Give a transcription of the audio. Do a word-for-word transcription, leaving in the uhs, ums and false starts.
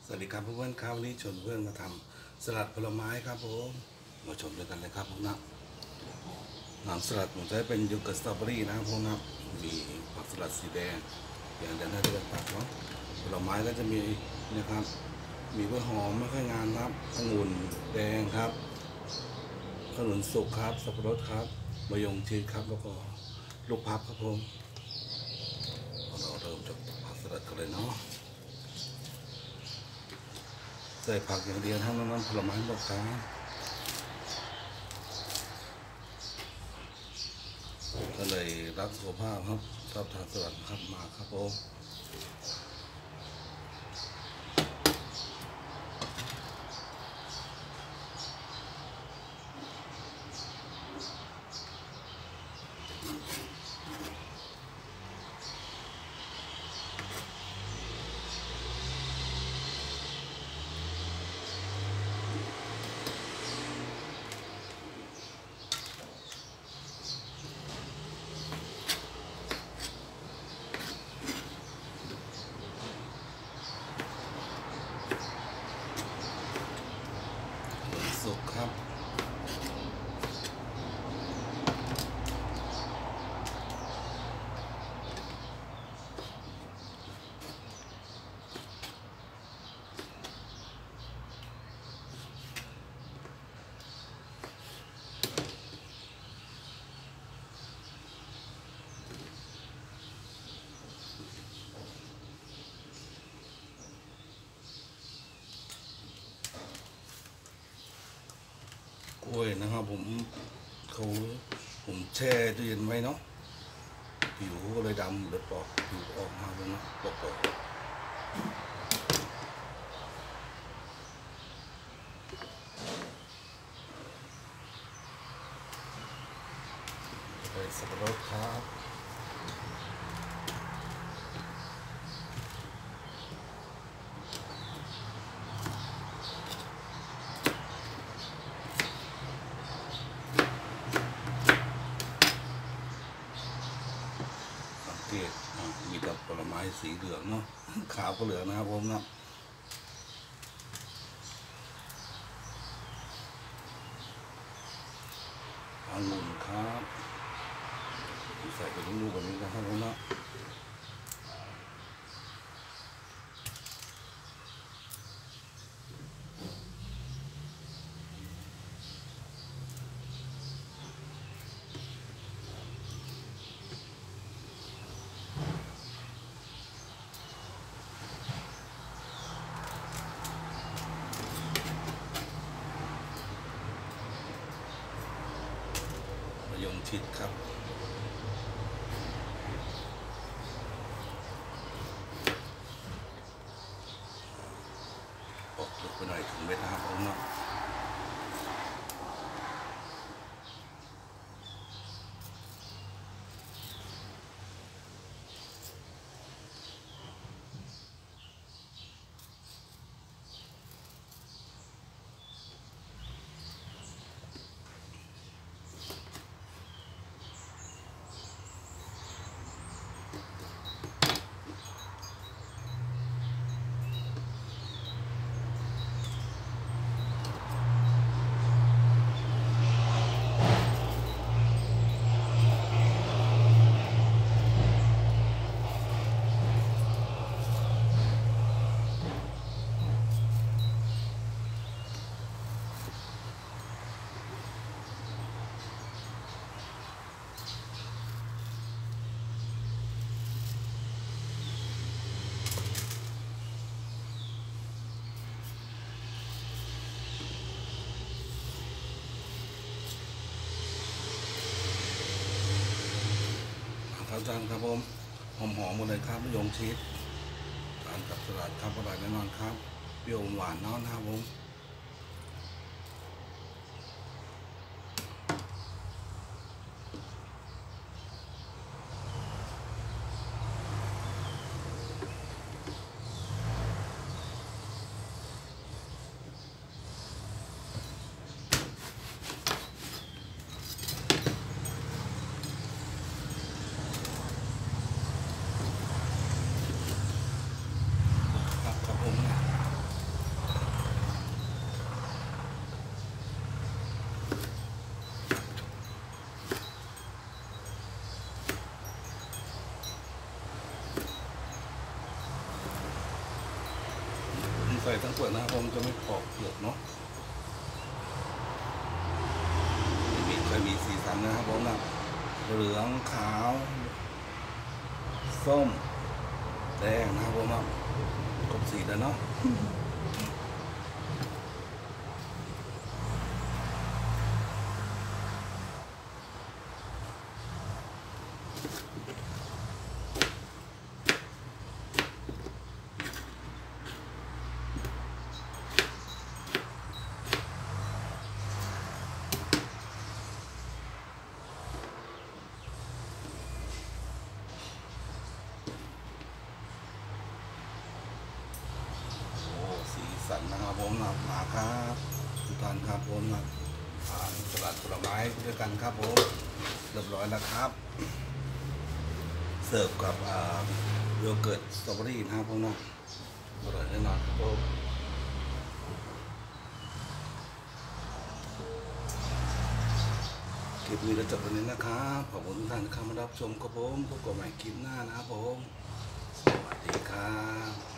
สวัสดีครับเพื่อนๆครับวันนี้ชวนเพื่อนมาทำสลัดผลไม้ครับผมมาชมด้วยกันเลยครับผมนะน้ำสลัดผมใช้เป็นโยเกิร์ตสตรอเบอรี่นะครับผมนะมีผักสลัดสีแดงอย่างเดียวน่าจะเป็นผักเนาะผลไม้ก็จะมีนะครับมีกล้วยหอมมะข่งานครับองุ่นแดงครับขนุนสุกครับสับปะรดครับมะยงชิดครับแล้วก็ลูกพับครับผมเราเริ่มจากผักสลัดกันเลยเนาะใส่ผักอย่างเดียวเท่านั้นผลไม้หมดครับก็เลยรักสุขภาพครับชอบทานสลัดครับมาครับผมสุกครับกล้วยนะครับผมเขาผมแช่ตู้เย็นไว้เนาะผิวก็เลยดำเลยปอกผิวออกมาเลยนะปอกปอกใส่สับปะรดครับมีแต่ผลไม้สีเหลืองเนาะขาวก็เหลืองนะครับผมเนาะองุ่นครับใส่ไปลูกๆแบบนี้นะครับผมเนาะมะยงชิดครับปอกลึกไปหน่อยถึงเม็ดนะครับผมเนาะครับอาจารย์ครับผมหอมหอมหมดเลยครับมะยงชิดทานกับสลัดครับอร่อยแน่นอนครับเปรี้ยวหวานเนาะนะครับผมครับครับผมใส่ทั้งเปลือกนะครับผมจะไม่ปอกเปลือกเนาะมีเคยมีสีสันนะครับผมนะเหลืองขาวส้มแดงนะครับผมนะครบสีแล้วเนาะสันนะครับผมนะมาครับทุกท่านครับผมนะอ่านสลัดผลไม้ด้วยกันครับผมเรียบร้อยแล้วครับเสิร์ฟกับอ่าโยเกิร์ตสตรอเบอรี่นะครับผมนะอร่อยแน่นอนครับผมคลิปนี้ก็จบวันนี้นะครับขอบคุณทุกท่านที่เข้ามารับชมครับผมพบกันใหม่คลิปหน้านะครับผมสวัสดีครับ